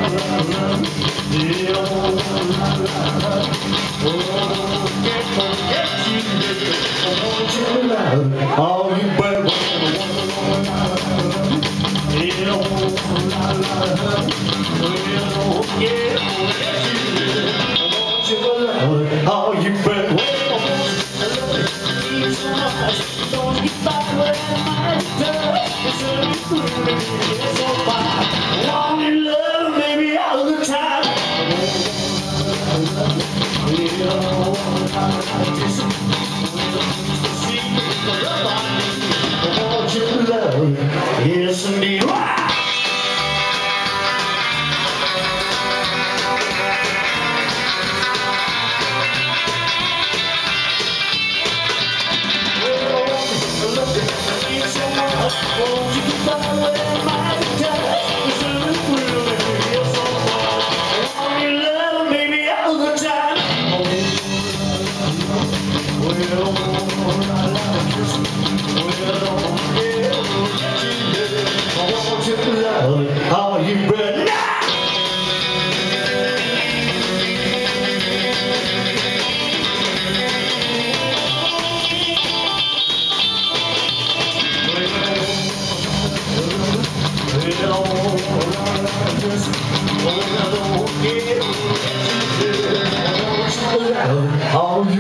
Oh, you better oh, you better don't get back where I want your love, baby, all the time. I want your love, yes indeed. Oh, you better not. Oh,